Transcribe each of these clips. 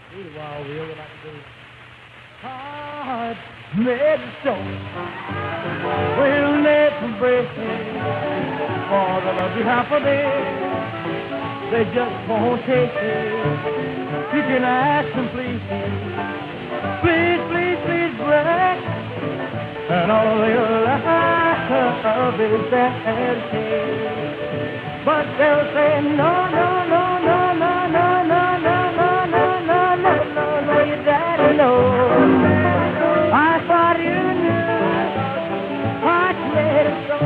Do the wild wheel, we like to do. Heart made of stone will never break for the love you have for them. They just won't take it. You can ask them, please, please, please, please break. And all they'll love is that attitude. But they'll say no, no, no, no, no, no, no, no, no, no, no, no, no, no, your daddy knows. I thought you knew what made it so.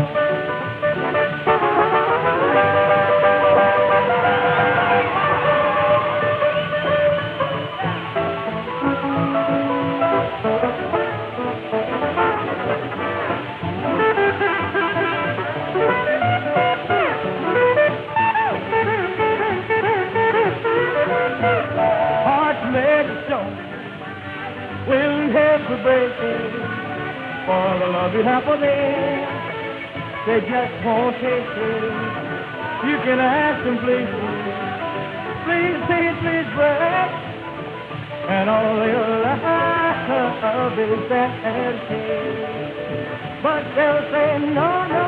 Will never break it for the love you have for them. They just won't take it. You can ask them, please, please, please, please break. And all they'll love is that attitude. But they'll say no, no.